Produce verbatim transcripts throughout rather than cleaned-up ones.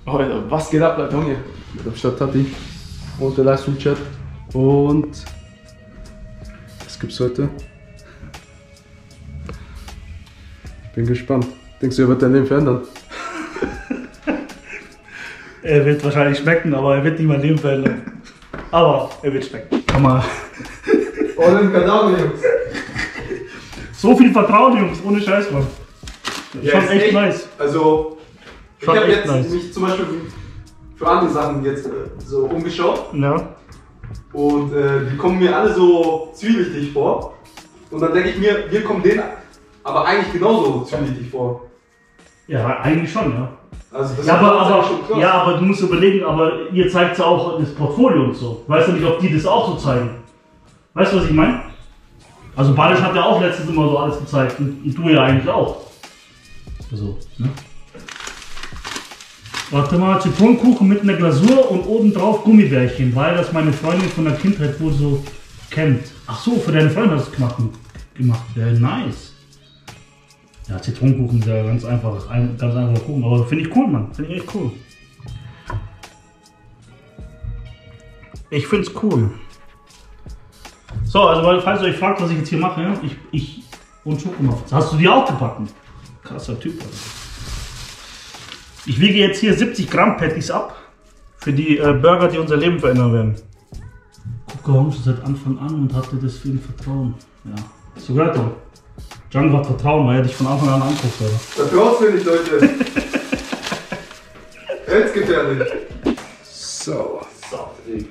Alter, was geht ab, Leute, Junge? Mit dem Stadttati und der Livestream-Chat. Und was gibt's heute? Bin gespannt. Denkst du, er wird dein Leben verändern? Er wird wahrscheinlich schmecken, aber er wird nicht mein Leben verändern. Aber er wird schmecken. Komm mal. All in Kadaver, Jungs. So viel Vertrauen, Jungs, ohne Scheiß, Mann. Ja, schon echt, echt nice. Also, Schon ich habe echt jetzt nice. mich zum Beispiel für andere Sachen jetzt äh, so umgeschaut. Ja. Und äh, die kommen mir alle so zwielichtig vor. Und dann denke ich mir, wir kommen denen aber eigentlich genauso zwielichtig vor. Ja, eigentlich schon, ja. Also das Ja, ist aber, aber, schon krass. ja, aber du musst überlegen, aber ihr zeigt ja auch das Portfolio und so. Weißt du nicht, ob die das auch so zeigen? Weißt du, was ich meine? Also Badisch hat ja auch letztens immer so alles gezeigt und, und du ja eigentlich auch. Also, ne? Warte mal, Zitronenkuchen mit einer Glasur und obendrauf Gummibärchen, weil das meine Freundin von der Kindheit wohl so kennt. Ach so, für deine Freundin hast du es gemacht. gemacht. Ja, nice. Ja, Zitronenkuchen ist ja ganz einfach, ein, ganz einfacher Kuchen, aber finde ich cool, Mann. Finde ich echt cool. Ich finde es cool. So, also weil, falls ihr euch fragt, was ich jetzt hier mache, ja, ich, ich und Schokomuffins. Hast du die auch gebacken? Krasser Typ. Also. Ich wiege jetzt hier siebzig Gramm Patties ab für die äh, Burger, die unser Leben verändern werden. Guck mal, schon seit Anfang an und hatte deswegen Vertrauen. Ja, hast du gehört, doch? Django hat Vertrauen, weil er dich von Anfang an anguckt, oder? Vertraust du nicht, Leute? Jetzt gefährlich. So. So.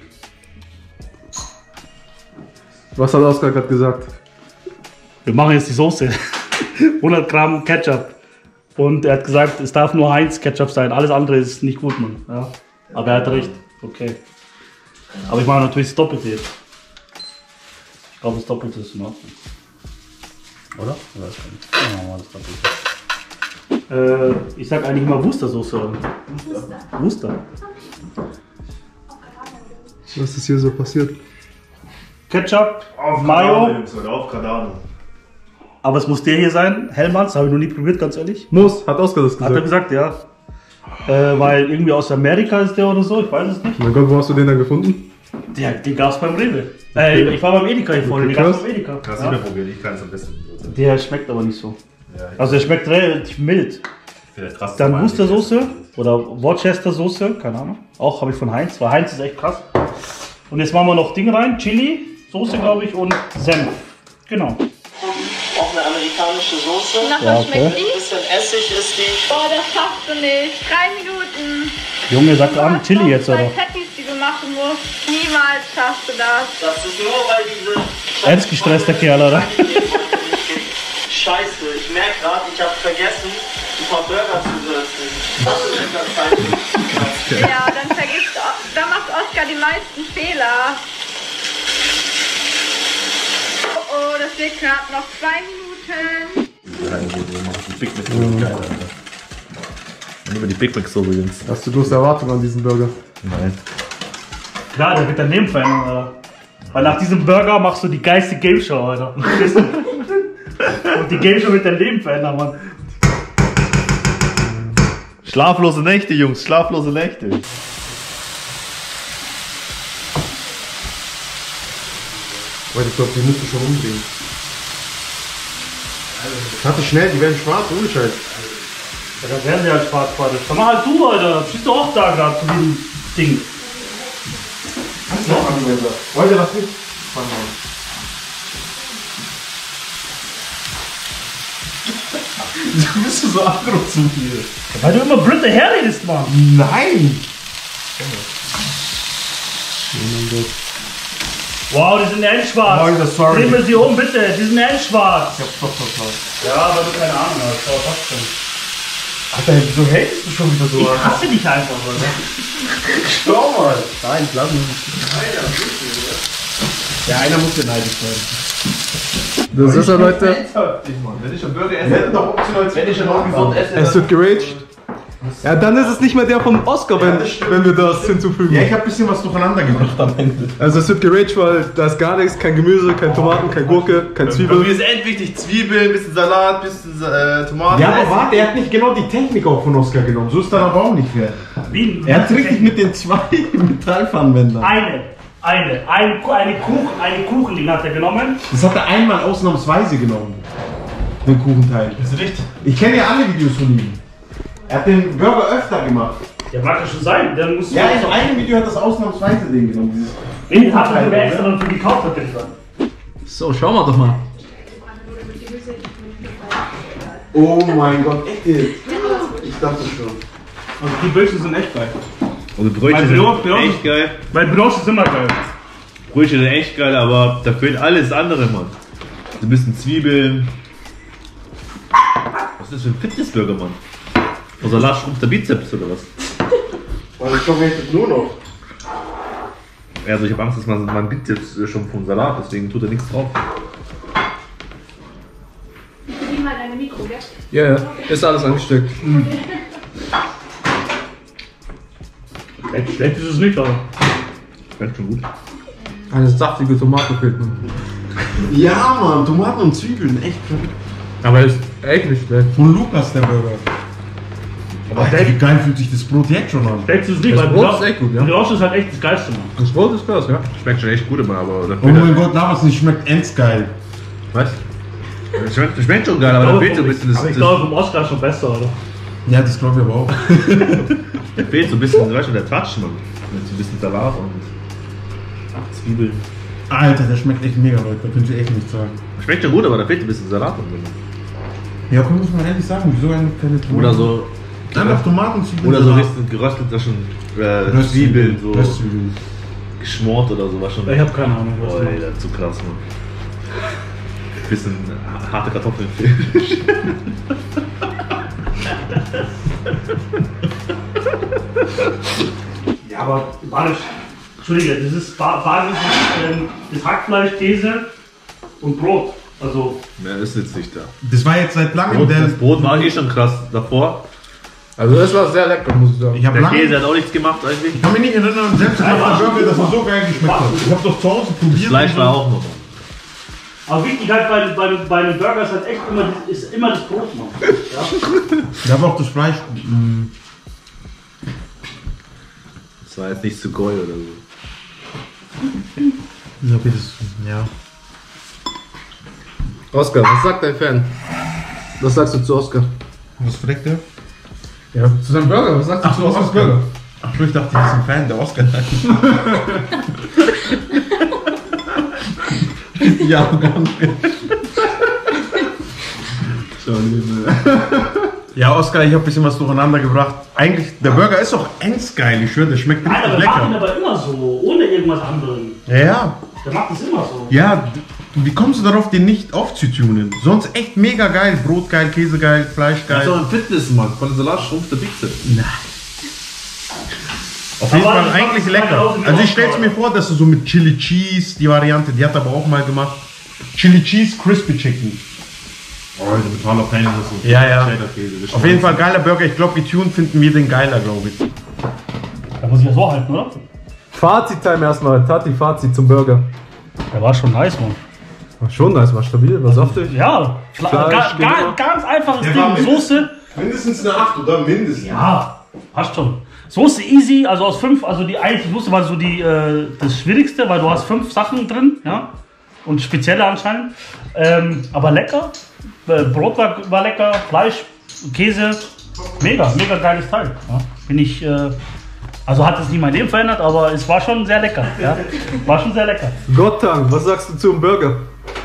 Was hat Oskar gerade gesagt? Wir machen jetzt die Soße. hundert Gramm Ketchup. Und er hat gesagt, es darf nur Heinz Ketchup sein. Alles andere ist nicht gut, Mann. Ja. Aber er hat recht. Okay. Aber ich mache natürlich das Doppelte jetzt. Ich glaube, das Doppelte ist in Ordnung. Oder? Ich weiß gar nicht. Ja, das Doppelte. Äh, ich sag eigentlich immer Wustersoße. Wuster. Wuster. Was ist hier so passiert? Ketchup, Auf Mayo. Oder auf Cardano. Aber es muss der hier sein. Hellmanns, habe ich noch nie probiert, ganz ehrlich. Muss, hat Oskar das Hat er gesagt. gesagt, ja. Äh, weil irgendwie aus Amerika ist der oder so, ich weiß es nicht. Mein Gott, wo hast du den dann gefunden? Der, den gab es beim Rewe. Äh, ich war beim Edeka hier vorne, den gab es beim Edeka. Kannst du Ja. nicht mehr probieren, ich kann es am besten. Der schmeckt aber nicht so. Ja, ich Also der schmeckt relativ mild. finde das krass. Dann Wustersoße oder Worcester Soße, keine Ahnung. Auch habe ich von Heinz, weil Heinz ist echt krass. Und jetzt machen wir noch Dinge rein, Chili, Soße glaube ich und Senf. Genau. Auch eine amerikanische Soße. Nach Ja, was okay. schmeckt Ein die? bisschen Essig ist die. Boah, das schaffst du nicht. Drei Minuten. Junge, sag an, Chili jetzt oder? oder? Patties, die du machen musst. Niemals schaffst du das. Das ist nur, weil diese... Ernst gestresster Kerl, oder? Scheiße, ich merke gerade, ich habe vergessen, ein paar Burger zu würzen. Das ist schon ganz falsch. Ja, dann vergisst, da macht Oskar die meisten Fehler. Oh, oh, das wird knapp. Noch zwei Minuten. Die Big Mac ist geil, Alter. Und über die Big Mac so übrigens. Hast du bloß Erwartungen an diesen Burger? Nein. Klar, der wird dein Leben verändern, Alter. Weil nach diesem Burger machst du die geilste Game Show, Alter. Und die Game Show wird dein Leben verändern, Mann. Schlaflose Nächte, Jungs, schlaflose Nächte. Weil ich glaube, die musst du schon umdrehen. Hatte schnell, die werden schwarz, ohne Scheiß. Ja, dann werden sie halt schwarz, Vater. Dann mach halt du, Alter. Schießt du auch da gerade zu diesem Ding. Hast du noch Anwender? Wollt ihr was nicht? Fang mal. Du bist so aggro zu mir. Weil du immer Britta herredest, Mann. Nein! Wow, die sind endschwarz. Alter, sorry. Drehen wir sie um, bitte. Die sind endschwarz. Ich hab's doch verpasst. Ja, weil du keine Ahnung hast. Aber passt schon. Alter, wieso hältst du schon wieder so Ich an? hasse dich einfach, oder? Schau mal! Nein, lass mich. Ja, einer muss ja neidisch sein. Das ist er, Leute. Wenn ich einen Burger esse, hätte doch optional, wenn ich einen gesund esse. Es wird geraged. Ja, dann ist es nicht mehr der von Oscar, wenn, wenn wir das hinzufügen. Ja, ich habe ein bisschen was durcheinander gebracht am Ende. Also es wird geraged, weil da ist gar nichts, kein Gemüse, kein Tomaten, kein Gurke, kein Mir Zwiebel. ist endwichtig Zwiebeln, bisschen Salat, bisschen äh, Tomaten. Ja, aber warte, er hat nicht genau die Technik auch von Oscar genommen. So ist dann aber auch nicht fair. Wie, Er hat richtig mit den zwei Metallpfannenwändern. Eine, eine, ein, eine, Kuchen, eine Kuchending hat er genommen. Das hat er einmal ausnahmsweise genommen. Den Kuchenteil. Ist richtig? Ich kenne ja alle Videos von ihm. Er hat den Burger öfter gemacht. Ja, mag das schon sein. Dann musst du Ja, in einem Video hat das ausnahmsweise den genommen. Dieses nee, den hat er sogar extra dafür gekauft, hat er gesagt. So, schauen wir doch mal. Oh mein Gott, echt jetzt? Ich dachte schon. Also die Brötchen sind echt geil. Und die Brötchen Mein sind Brot- Brot- echt geil. Weil Brioche ist immer geil. Brötchen sind echt geil, aber da fehlt alles andere, Mann. So ein bisschen Zwiebeln. Was ist das für ein Fitnessburger, Mann? Von Salat schrumpft der Bizeps oder was? Weil ich komme jetzt nur noch. Ja, also ich habe Angst, dass man mein Bizeps schon vom Salat, deswegen tut er nichts drauf. Nimm mal deine Mikro, gell? Ja, ja, ist alles angesteckt. Schlecht, schlecht ist es nicht, aber. Schmeckt schon gut. Eine saftige Tomate fehlt mir. Ja, Mann, Tomaten und Zwiebeln, echt gut. Aber ist echt nicht schlecht. Von Lukas, der Burger. Aber der- wie geil fühlt sich das Brot jetzt schon an? Schlecht ist es nicht, Das weil Brot Brioche- ist echt gut, ja. Brioche ist halt echt das Geilste, Mann. Das Brot ist krass, ja. Schmeckt schon echt gut immer, aber da Oh fehlt mein Gott, da was nicht schmeckt, endsgeil. Was? Schmeckt, schmeckt schon geil, aber da fehlt so ein bisschen das, Aber ich das, glaube, vom Oscar ist schon besser, oder? Ja, das glaube ich aber auch. da fehlt so ein bisschen, weißt du, der Touch, Mann. Mit so ein bisschen Salat und Zwiebeln. Alter, der schmeckt echt mega, Leute, da könnt ihr echt nichts sagen. Schmeckt schon gut, aber da fehlt ein bisschen Salat und so. Ja, komm, muss man ehrlich sagen, wieso eigentlich keine Tomaten? Oder so, Einfach Tomaten, Zwiebeln. oder so Salat. richtig geröstelte schon äh, Röstzwiebeln, Zwiebeln, so Röstzwiebeln. geschmort oder so, war schon. Ich habe keine Ahnung, was Boah, du ey, das ist zu krass, Mann. Bisschen harte Kartoffeln fehlen. Ja, aber Barisch, Entschuldige, das ist Ba- Basis, ähm, das Hackfleisch, Käse und Brot. Also, Mehr ist jetzt nicht da. Das war jetzt seit langem Brot, der. das Brot war eh schon krass davor. Also das war sehr lecker, muss ich sagen. Ich habe Der lange. Käse hat auch nichts gemacht eigentlich. Ich kann mich nicht erinnern, selbst nach der Burger, dass er so geil geschmeckt hat. Ich habe doch zu Hause probiert. Das Fleisch war auch noch. aber wichtig halt bei, bei, bei einem Burger ist halt echt immer, das- ist immer das Brot, Mann. Ja? Da war auch das Fleisch. mm, Das war jetzt nicht zu goy oder so. Ja, okay, das. Ja. Oscar, was sagt dein Fan? Was sagst du zu Oscar? Was fragt der? Ja, zu seinem Burger, was sagst du zu Oscars Oscar. Burger? Ach, ich dachte, du bist ein Fan der Oscar. Ja, ganz Ja, Oscar, ich habe ein bisschen was durcheinander gebracht. Eigentlich, der Burger ist auch endsgeil, ich schwöre, der schmeckt Nein, richtig aber wir machen ihn lecker. aber immer so, ohne irgendwas anderes. Ja, ja. Der macht das immer so. Ja, d- wie kommst du darauf, den nicht aufzutunen? Sonst echt mega geil. Brot geil, Käse geil, Fleisch Das ist geil. doch ein Fitness, Mann. Von Salat schrumpft der Bizeps. Auf jeden Aber Fall das eigentlich macht lecker. genauso wie Also ich Oscar. stell's mir vor, dass du so mit Chili Cheese, die Variante, die hat er aber auch mal gemacht. Chili Cheese Crispy Chicken. Oh, mit Jalapeno ist so. Ja, ja. Cheddar-Käse. Auf jeden Fall geiler Burger. Ich glaube, getuned finden wir den geiler, glaube ich. Da muss ich ja so halten, oder? Fazit-Time erstmal, Tati, Fazit zum Burger. Der war schon nice, Mann. War schon nice, war stabil, war saftig. Ja, Fla Fleisch, ga, ga, genau. ganz einfaches Der war Ding. mindestens- Soße, Mindestens eine acht oder mindestens. ja, passt schon. Soße easy, also aus fünf, also die eigentliche Soße war so die, äh, das Schwierigste, weil du hast fünf Sachen drin, ja, und spezielle anscheinend. Ähm, aber lecker, äh, Brot war, war lecker, Fleisch, Käse, mega, mega geiles Teil. Ja. Bin ich, äh, also hat es nicht mein Leben verändert, aber es war schon sehr lecker, ja, war schon sehr lecker. Gottank, was sagst du zum Burger?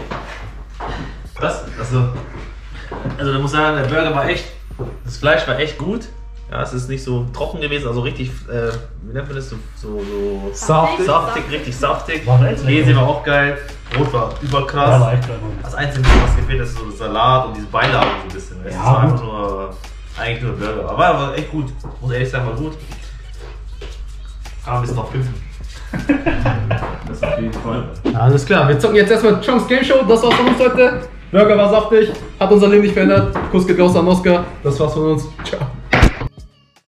Das, also, also da muss ich sagen, der Burger war echt, das Fleisch war echt gut. Ja, es ist nicht so trocken gewesen, also richtig, äh, wie nennt man das, so, so, so Saftig. saftig, richtig saftig. War echt lecker. Käse war auch geil, Brot war überkrass. Ja, war echt geil, Mann. Das Einzige, was gefehlt hat, ist so der Salat und diese Beilage so ein bisschen. Es Ja, war einfach gut. nur, eigentlich nur Burger. Aber er war echt gut, muss ehrlich sagen, war gut. Kann ein bisschen noch pimpfen. Das auf jeden Fall. Alles klar, wir zocken jetzt erstmal Chunks Game Show, das war's von uns heute. Burger war saftig, hat unser Leben nicht verändert. Kuss geht raus an Oscar, das war's von uns. Ciao.